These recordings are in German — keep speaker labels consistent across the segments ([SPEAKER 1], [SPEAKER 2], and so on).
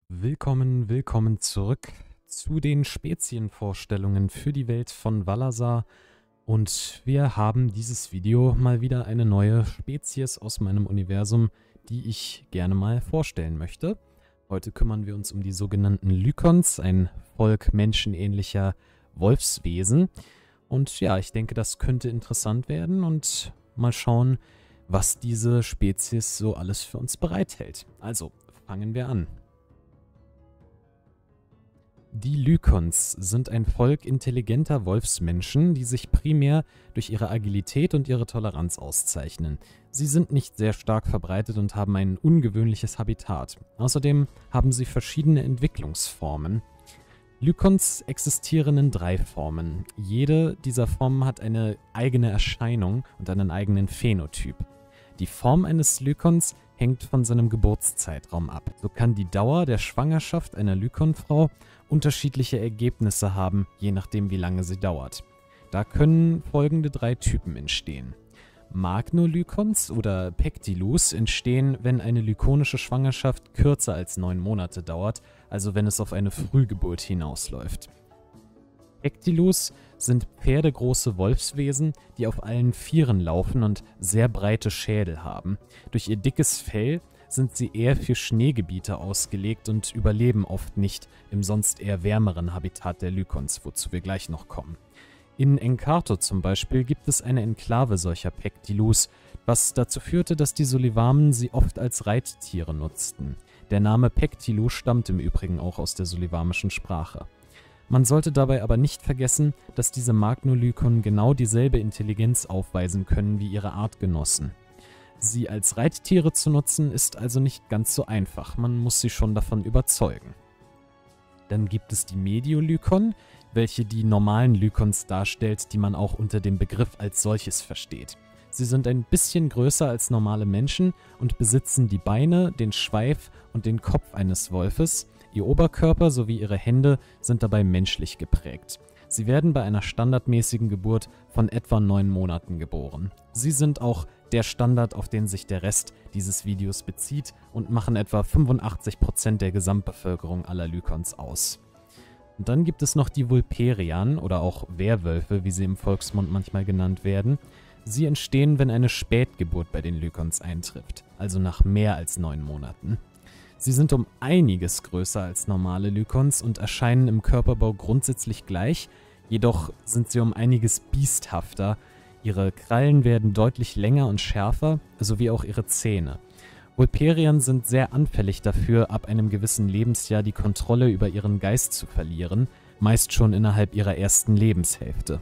[SPEAKER 1] Willkommen zurück zu den Spezienvorstellungen für die Welt von Valazar. Und wir haben dieses Video mal wieder eine neue Spezies aus meinem Universum, die ich gerne mal vorstellen möchte. Heute kümmern wir uns um die sogenannten Lykons, ein Volk menschenähnlicher Wolfswesen. Und ja, ich denke, das könnte interessant werden und mal schauen, was diese Spezies so alles für uns bereithält. Also, fangen wir an. Die Lykons sind ein Volk intelligenter Wolfsmenschen, die sich primär durch ihre Agilität und ihre Toleranz auszeichnen. Sie sind nicht sehr stark verbreitet und haben ein ungewöhnliches Habitat. Außerdem haben sie verschiedene Entwicklungsformen. Lykons existieren in 3 Formen. Jede dieser Formen hat eine eigene Erscheinung und einen eigenen Phänotyp. Die Form eines Lykons hängt von seinem Geburtszeitraum ab. So kann die Dauer der Schwangerschaft einer Lykonfrau unterschiedliche Ergebnisse haben, je nachdem wie lange sie dauert. Da können folgende 3 Typen entstehen. Magnolykons oder Pectilus entstehen, wenn eine lykonische Schwangerschaft kürzer als 9 Monate dauert, also wenn es auf eine Frühgeburt hinausläuft. Pectilus sind pferdegroße Wolfswesen, die auf allen 4 laufen und sehr breite Schädel haben. Durch ihr dickes Fell sind sie eher für Schneegebiete ausgelegt und überleben oft nicht im sonst eher wärmeren Habitat der Lykons, wozu wir gleich noch kommen. In Encarto zum Beispiel gibt es eine Enklave solcher Pectilus, was dazu führte, dass die Solivamen sie oft als Reittiere nutzten. Der Name Pectilus stammt im Übrigen auch aus der solivamischen Sprache. Man sollte dabei aber nicht vergessen, dass diese Magnolykon genau dieselbe Intelligenz aufweisen können wie ihre Artgenossen. Sie als Reittiere zu nutzen, ist also nicht ganz so einfach, man muss sie schon davon überzeugen. Dann gibt es die Mediolykon, welche die normalen Lykons darstellt, die man auch unter dem Begriff als solches versteht. Sie sind ein bisschen größer als normale Menschen und besitzen die Beine, den Schweif und den Kopf eines Wolfes. Ihr Oberkörper sowie ihre Hände sind dabei menschlich geprägt. Sie werden bei einer standardmäßigen Geburt von etwa 9 Monaten geboren. Sie sind auch der Standard, auf den sich der Rest dieses Videos bezieht und machen etwa 85% der Gesamtbevölkerung aller Lykons aus. Und dann gibt es noch die Vulperian oder auch Werwölfe, wie sie im Volksmund manchmal genannt werden. Sie entstehen, wenn eine Spätgeburt bei den Lykons eintrifft, also nach mehr als 9 Monaten. Sie sind um einiges größer als normale Lykons und erscheinen im Körperbau grundsätzlich gleich, jedoch sind sie um einiges biesthafter. Ihre Krallen werden deutlich länger und schärfer, sowie auch ihre Zähne. Vulperian sind sehr anfällig dafür, ab einem gewissen Lebensjahr die Kontrolle über ihren Geist zu verlieren, meist schon innerhalb ihrer ersten Lebenshälfte.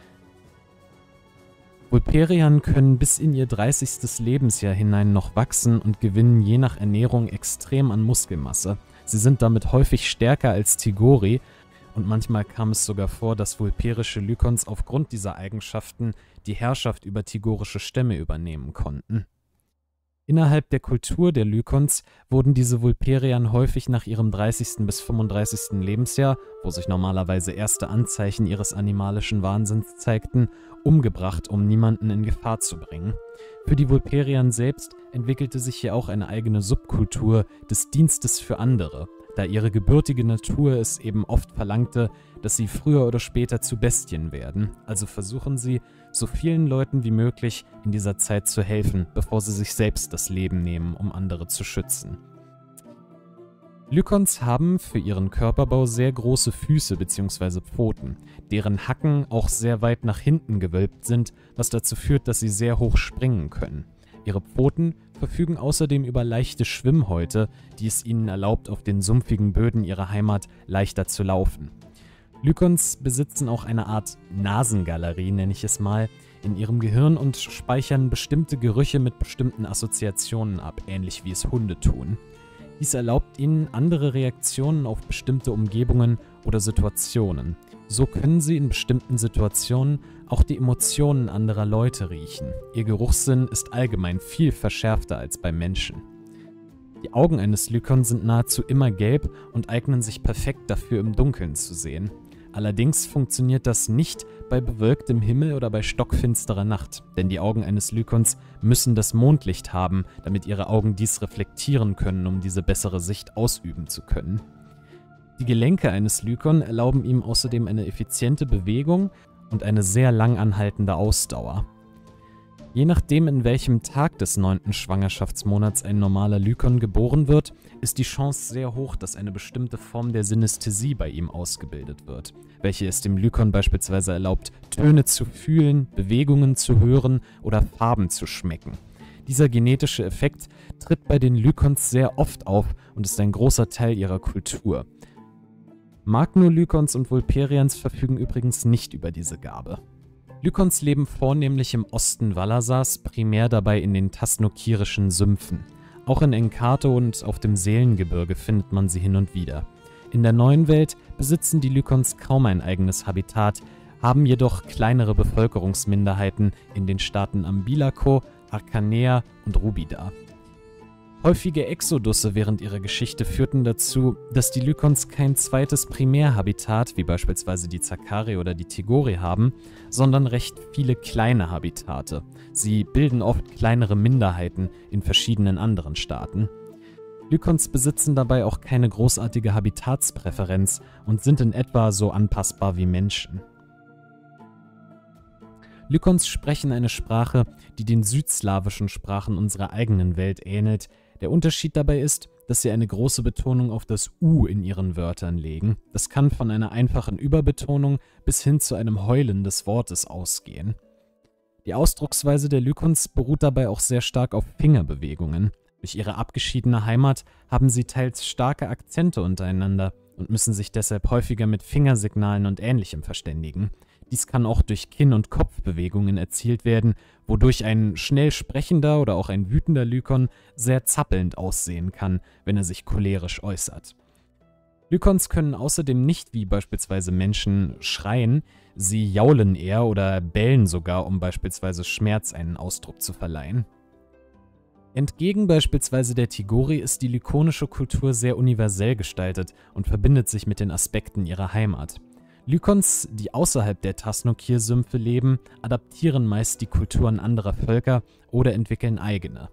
[SPEAKER 1] Vulperian können bis in ihr 30. Lebensjahr hinein noch wachsen und gewinnen je nach Ernährung extrem an Muskelmasse. Sie sind damit häufig stärker als Tigori und manchmal kam es sogar vor, dass vulperische Lykons aufgrund dieser Eigenschaften die Herrschaft über tigorische Stämme übernehmen konnten. Innerhalb der Kultur der Lykons wurden diese Vulperian häufig nach ihrem 30. bis 35. Lebensjahr, wo sich normalerweise erste Anzeichen ihres animalischen Wahnsinns zeigten, umgebracht, um niemanden in Gefahr zu bringen. Für die Vulperian selbst entwickelte sich hier auch eine eigene Subkultur des Dienstes für andere, da ihre gebürtige Natur es eben oft verlangte, dass sie früher oder später zu Bestien werden. Also versuchen sie, so vielen Leuten wie möglich in dieser Zeit zu helfen, bevor sie sich selbst das Leben nehmen, um andere zu schützen. Lykons haben für ihren Körperbau sehr große Füße bzw. Pfoten, deren Hacken auch sehr weit nach hinten gewölbt sind, was dazu führt, dass sie sehr hoch springen können. Ihre Pfoten verfügen außerdem über leichte Schwimmhäute, die es ihnen erlaubt, auf den sumpfigen Böden ihrer Heimat leichter zu laufen. Lykons besitzen auch eine Art Nasengalerie, nenne ich es mal, in ihrem Gehirn und speichern bestimmte Gerüche mit bestimmten Assoziationen ab, ähnlich wie es Hunde tun. Dies erlaubt ihnen andere Reaktionen auf bestimmte Umgebungen oder Situationen. So können sie in bestimmten Situationen auch die Emotionen anderer Leute riechen. Ihr Geruchssinn ist allgemein viel verschärfter als beim Menschen. Die Augen eines Lykon sind nahezu immer gelb und eignen sich perfekt dafür, im Dunkeln zu sehen. Allerdings funktioniert das nicht bei bewölktem Himmel oder bei stockfinsterer Nacht, denn die Augen eines Lykons müssen das Mondlicht haben, damit ihre Augen dies reflektieren können, um diese bessere Sicht ausüben zu können. Die Gelenke eines Lykon erlauben ihm außerdem eine effiziente Bewegung und eine sehr lang anhaltende Ausdauer. Je nachdem, in welchem Tag des 9. Schwangerschaftsmonats ein normaler Lykon geboren wird, ist die Chance sehr hoch, dass eine bestimmte Form der Synästhesie bei ihm ausgebildet wird, welche es dem Lykon beispielsweise erlaubt, Töne zu fühlen, Bewegungen zu hören oder Farben zu schmecken. Dieser genetische Effekt tritt bei den Lykons sehr oft auf und ist ein großer Teil ihrer Kultur. Magno-Lykons und Vulperians verfügen übrigens nicht über diese Gabe. Lykons leben vornehmlich im Osten Valasars, primär dabei in den tasnokirischen Sümpfen. Auch in Encarto und auf dem Seelengebirge findet man sie hin und wieder. In der neuen Welt besitzen die Lykons kaum ein eigenes Habitat, haben jedoch kleinere Bevölkerungsminderheiten in den Staaten Ambilaco, Arkanea und Rubida. Häufige Exodusse während ihrer Geschichte führten dazu, dass die Lykons kein zweites Primärhabitat, wie beispielsweise die Zakari oder die Tigori haben, sondern recht viele kleine Habitate. Sie bilden oft kleinere Minderheiten in verschiedenen anderen Staaten. Lykons besitzen dabei auch keine großartige Habitatspräferenz und sind in etwa so anpassbar wie Menschen. Lykons sprechen eine Sprache, die den südslawischen Sprachen unserer eigenen Welt ähnelt. Der Unterschied dabei ist, dass sie eine große Betonung auf das U in ihren Wörtern legen. Das kann von einer einfachen Überbetonung bis hin zu einem Heulen des Wortes ausgehen. Die Ausdrucksweise der Lykons beruht dabei auch sehr stark auf Fingerbewegungen. Durch ihre abgeschiedene Heimat haben sie teils starke Akzente untereinander und müssen sich deshalb häufiger mit Fingersignalen und Ähnlichem verständigen. Dies kann auch durch Kinn- und Kopfbewegungen erzielt werden, wodurch ein schnell sprechender oder auch ein wütender Lykon sehr zappelnd aussehen kann, wenn er sich cholerisch äußert. Lykons können außerdem nicht wie beispielsweise Menschen schreien, sie jaulen eher oder bellen sogar, um beispielsweise Schmerz einen Ausdruck zu verleihen. Entgegen beispielsweise der Tigori ist die lykonische Kultur sehr universell gestaltet und verbindet sich mit den Aspekten ihrer Heimat. Lykons, die außerhalb der Tasnokir-Sümpfe leben, adaptieren meist die Kulturen anderer Völker oder entwickeln eigene.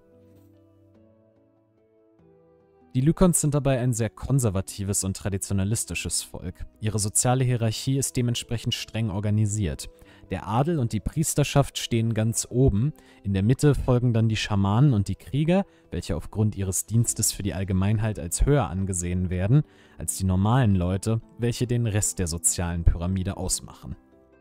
[SPEAKER 1] Die Lykons sind dabei ein sehr konservatives und traditionalistisches Volk. Ihre soziale Hierarchie ist dementsprechend streng organisiert. Der Adel und die Priesterschaft stehen ganz oben, in der Mitte folgen dann die Schamanen und die Krieger, welche aufgrund ihres Dienstes für die Allgemeinheit als höher angesehen werden, als die normalen Leute, welche den Rest der sozialen Pyramide ausmachen.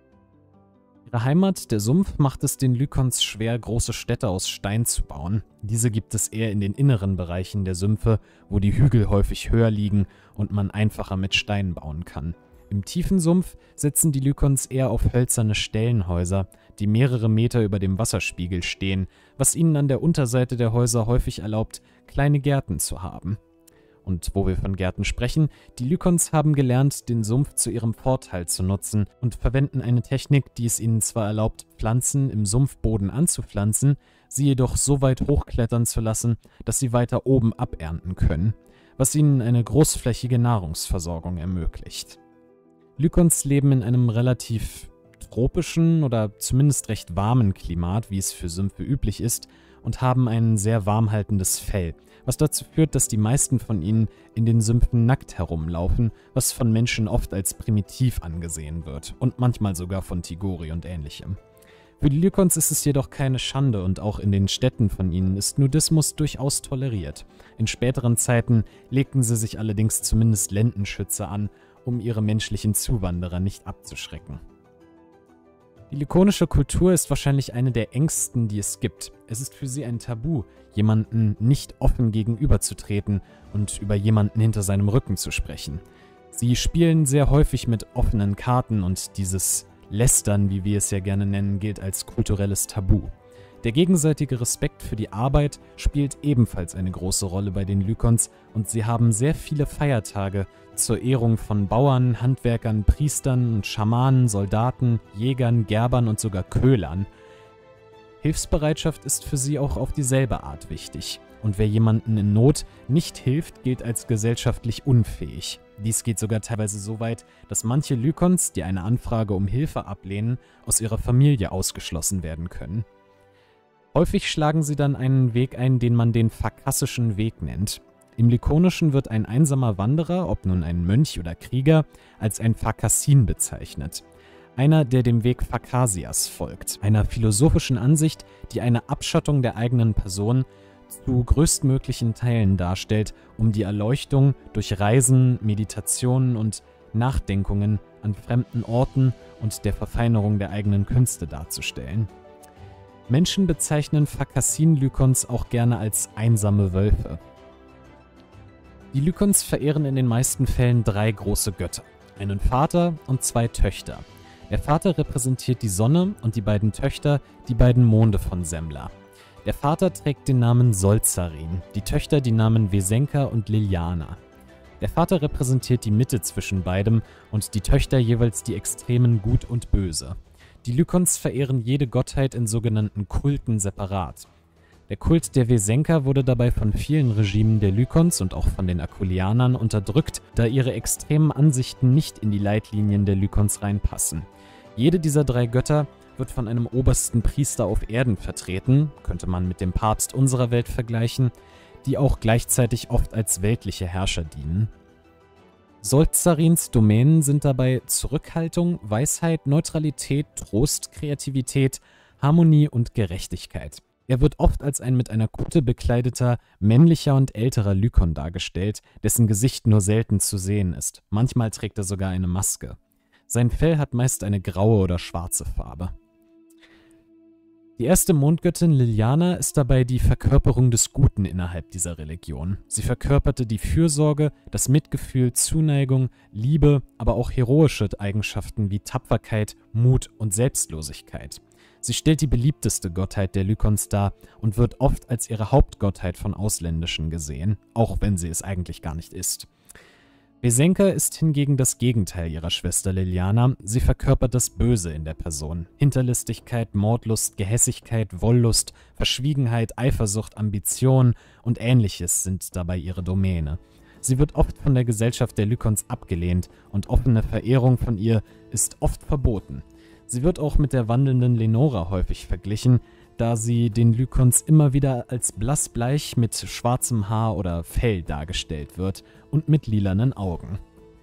[SPEAKER 1] Ihre Heimat, der Sumpf, macht es den Lykons schwer, große Städte aus Stein zu bauen. Diese gibt es eher in den inneren Bereichen der Sümpfe, wo die Hügel häufig höher liegen und man einfacher mit Steinen bauen kann. Im tiefen Sumpf setzen die Lykons eher auf hölzerne Stellenhäuser, die mehrere Meter über dem Wasserspiegel stehen, was ihnen an der Unterseite der Häuser häufig erlaubt, kleine Gärten zu haben. Und wo wir von Gärten sprechen, die Lykons haben gelernt, den Sumpf zu ihrem Vorteil zu nutzen und verwenden eine Technik, die es ihnen zwar erlaubt, Pflanzen im Sumpfboden anzupflanzen, sie jedoch so weit hochklettern zu lassen, dass sie weiter oben abernten können, was ihnen eine großflächige Nahrungsversorgung ermöglicht. Lykons leben in einem relativ tropischen oder zumindest recht warmen Klimat, wie es für Sümpfe üblich ist, und haben ein sehr warmhaltendes Fell, was dazu führt, dass die meisten von ihnen in den Sümpfen nackt herumlaufen, was von Menschen oft als primitiv angesehen wird und manchmal sogar von Tigori und Ähnlichem. Für die Lykons ist es jedoch keine Schande und auch in den Städten von ihnen ist Nudismus durchaus toleriert. In späteren Zeiten legten sie sich allerdings zumindest Lendenschütze an, um ihre menschlichen Zuwanderer nicht abzuschrecken. Die lykonische Kultur ist wahrscheinlich eine der engsten, die es gibt. Es ist für sie ein Tabu, jemanden nicht offen gegenüberzutreten und über jemanden hinter seinem Rücken zu sprechen. Sie spielen sehr häufig mit offenen Karten und dieses Lästern, wie wir es ja gerne nennen, gilt als kulturelles Tabu. Der gegenseitige Respekt für die Arbeit spielt ebenfalls eine große Rolle bei den Lykons und sie haben sehr viele Feiertage zur Ehrung von Bauern, Handwerkern, Priestern, Schamanen, Soldaten, Jägern, Gerbern und sogar Köhlern. Hilfsbereitschaft ist für sie auch auf dieselbe Art wichtig. und wer jemanden in Not nicht hilft, gilt als gesellschaftlich unfähig. Dies geht sogar teilweise so weit, dass manche Lykons, die eine Anfrage um Hilfe ablehnen, aus ihrer Familie ausgeschlossen werden können. Häufig schlagen sie dann einen Weg ein, den man den phakassischen Weg nennt. Im Lykonischen wird ein einsamer Wanderer, ob nun ein Mönch oder Krieger, als ein Phakassin bezeichnet. Einer, der dem Weg Phakasias folgt, einer philosophischen Ansicht, die eine Abschottung der eigenen Person zu größtmöglichen Teilen darstellt, um die Erleuchtung durch Reisen, Meditationen und Nachdenkungen an fremden Orten und der Verfeinerung der eigenen Künste darzustellen. Menschen bezeichnen Phakassin-Lykons auch gerne als einsame Wölfe. Die Lykons verehren in den meisten Fällen 3 große Götter, einen Vater und 2 Töchter. Der Vater repräsentiert die Sonne und die beiden Töchter die beiden Monde von Semler. Der Vater trägt den Namen Solzarin, die Töchter die Namen Wesenka und Liliana. Der Vater repräsentiert die Mitte zwischen beidem und die Töchter jeweils die Extremen Gut und Böse. Die Lykons verehren jede Gottheit in sogenannten Kulten separat. Der Kult der Wesenka wurde dabei von vielen Regimen der Lykons und auch von den Akulianern unterdrückt, da ihre extremen Ansichten nicht in die Leitlinien der Lykons reinpassen. Jede dieser 3 Götter wird von einem obersten Priester auf Erden vertreten, könnte man mit dem Papst unserer Welt vergleichen, die auch gleichzeitig oft als weltliche Herrscher dienen. Solzarins Domänen sind dabei Zurückhaltung, Weisheit, Neutralität, Trost, Kreativität, Harmonie und Gerechtigkeit. Er wird oft als ein mit einer Kutte bekleideter, männlicher und älterer Lykon dargestellt, dessen Gesicht nur selten zu sehen ist. Manchmal trägt er sogar eine Maske. Sein Fell hat meist eine graue oder schwarze Farbe. Die erste Mondgöttin Liliana ist dabei die Verkörperung des Guten innerhalb dieser Religion. Sie verkörperte die Fürsorge, das Mitgefühl, Zuneigung, Liebe, aber auch heroische Eigenschaften wie Tapferkeit, Mut und Selbstlosigkeit. Sie stellt die beliebteste Gottheit der Lykons dar und wird oft als ihre Hauptgottheit von Ausländischen gesehen, auch wenn sie es eigentlich gar nicht ist. Wesenka ist hingegen das Gegenteil ihrer Schwester Liliana. Sie verkörpert das Böse in der Person. Hinterlistigkeit, Mordlust, Gehässigkeit, Wollust, Verschwiegenheit, Eifersucht, Ambition und Ähnliches sind dabei ihre Domäne. Sie wird oft von der Gesellschaft der Lykons abgelehnt und offene Verehrung von ihr ist oft verboten. Sie wird auch mit der wandelnden Lenora häufig verglichen, da sie den Lykons immer wieder als blassbleich mit schwarzem Haar oder Fell dargestellt wird und mit lilanen Augen.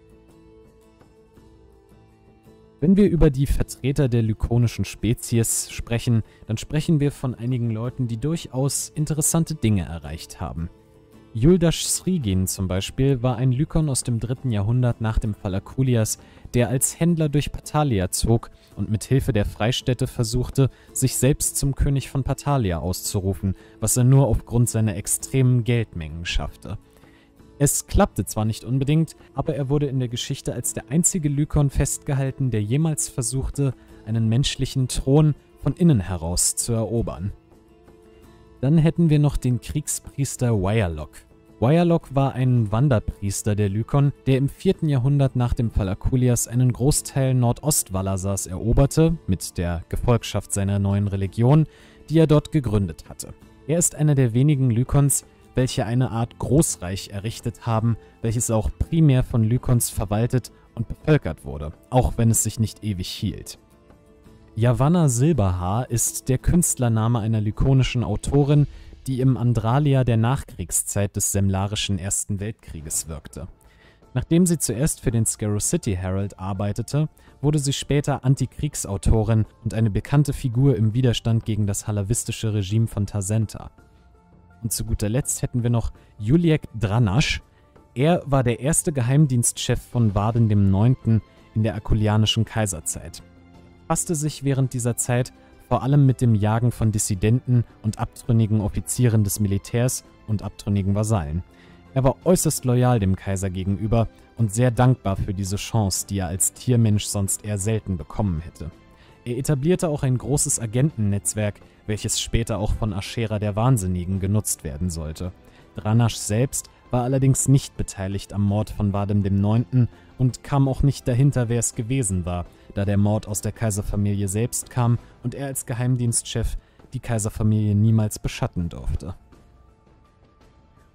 [SPEAKER 1] Wenn wir über die Vertreter der lykonischen Spezies sprechen, dann sprechen wir von einigen Leuten, die durchaus interessante Dinge erreicht haben. Yuldash Srigin zum Beispiel war ein Lykon aus dem 3. Jahrhundert nach dem Fall Akulias, der als Händler durch Patalia zog und mit Hilfe der Freistädte versuchte, sich selbst zum König von Patalia auszurufen, was er nur aufgrund seiner extremen Geldmengen schaffte. Es klappte zwar nicht unbedingt, aber er wurde in der Geschichte als der einzige Lykon festgehalten, der jemals versuchte, einen menschlichen Thron von innen heraus zu erobern. Dann hätten wir noch den Kriegspriester Wyalok. Wyalok war ein Wanderpriester der Lykon, der im 4. Jahrhundert nach dem Fall Akulias einen Großteil Nordost-Valasas eroberte, mit der Gefolgschaft seiner neuen Religion, die er dort gegründet hatte. Er ist einer der wenigen Lykons, welche eine Art Großreich errichtet haben, welches auch primär von Lykons verwaltet und bevölkert wurde, auch wenn es sich nicht ewig hielt. Yavanna Silberhaar ist der Künstlername einer lykonischen Autorin, die im Andralia der Nachkriegszeit des semlarischen Ersten Weltkrieges wirkte. Nachdem sie zuerst für den Scarrow City Herald arbeitete, wurde sie später Antikriegsautorin und eine bekannte Figur im Widerstand gegen das halavistische Regime von Tarsenta. Und zu guter Letzt hätten wir noch Juliek Dranaš. Er war der erste Geheimdienstchef von Varden IX. In der akulianischen Kaiserzeit. Befasste sich während dieser Zeit vor allem mit dem Jagen von Dissidenten und abtrünnigen Offizieren des Militärs und abtrünnigen Vasallen. Er war äußerst loyal dem Kaiser gegenüber und sehr dankbar für diese Chance, die er als Tiermensch sonst eher selten bekommen hätte. Er etablierte auch ein großes Agentennetzwerk, welches später auch von Aschera der Wahnsinnigen genutzt werden sollte. Dranaš selbst war allerdings nicht beteiligt am Mord von Varden IX. Und kam auch nicht dahinter, wer es gewesen war, da der Mord aus der Kaiserfamilie selbst kam und er als Geheimdienstchef die Kaiserfamilie niemals beschatten durfte.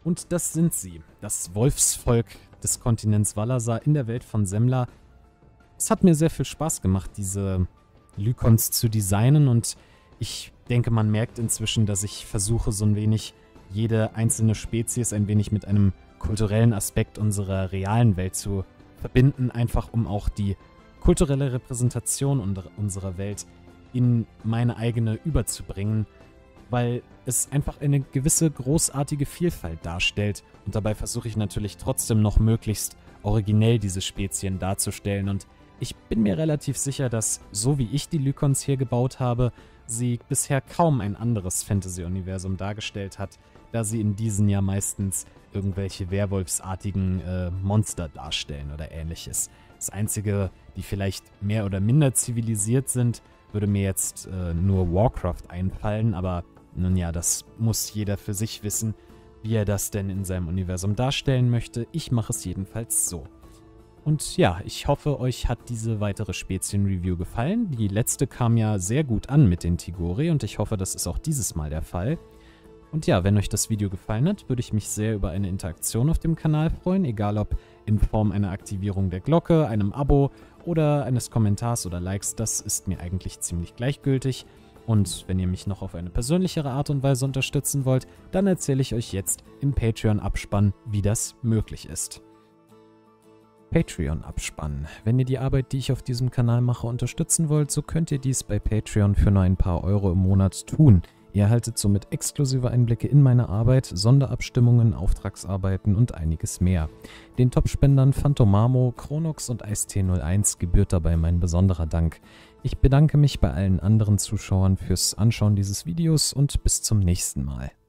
[SPEAKER 1] Und das sind sie, das Wolfsvolk des Kontinents Valasar in der Welt von Semla. Es hat mir sehr viel Spaß gemacht, diese Lykons zu designen, und ich denke, man merkt inzwischen, dass ich versuche, so ein wenig jede einzelne Spezies ein wenig mit einem kulturellen Aspekt unserer realen Welt zu verbinden, einfach um auch die kulturelle Repräsentation unserer Welt in meine eigene überzubringen, weil es einfach eine gewisse großartige Vielfalt darstellt, und dabei versuche ich natürlich trotzdem noch möglichst originell diese Spezien darzustellen, und ich bin mir relativ sicher, dass, so wie ich die Lykons hier gebaut habe, sie bisher kaum ein anderes Fantasy-Universum dargestellt hat, da sie in diesen ja meistens irgendwelche werwolfsartigen Monster darstellen oder ähnliches. Das Einzige, die vielleicht mehr oder minder zivilisiert sind, würde mir jetzt nur Warcraft einfallen, aber nun ja, das muss jeder für sich wissen, wie er das denn in seinem Universum darstellen möchte. Ich mache es jedenfalls so. Und ja, ich hoffe, euch hat diese weitere Spezien-Review gefallen. Die letzte kam ja sehr gut an mit den Tigori, und ich hoffe, das ist auch dieses Mal der Fall. Und ja, wenn euch das Video gefallen hat, würde ich mich sehr über eine Interaktion auf dem Kanal freuen, egal ob in Form einer Aktivierung der Glocke, einem Abo oder eines Kommentars oder Likes. Das ist mir eigentlich ziemlich gleichgültig. Und wenn ihr mich noch auf eine persönlichere Art und Weise unterstützen wollt, dann erzähle ich euch jetzt im Patreon-Abspann, wie das möglich ist. Patreon-Abspann. Wenn ihr die Arbeit, die ich auf diesem Kanal mache, unterstützen wollt, so könnt ihr dies bei Patreon für nur ein paar Euro im Monat tun. Ihr erhaltet somit exklusive Einblicke in meine Arbeit, Sonderabstimmungen, Auftragsarbeiten und einiges mehr. Den Topspendern Phantomamo, Chronox und Ice-T01 gebührt dabei mein besonderer Dank. Ich bedanke mich bei allen anderen Zuschauern fürs Anschauen dieses Videos und bis zum nächsten Mal.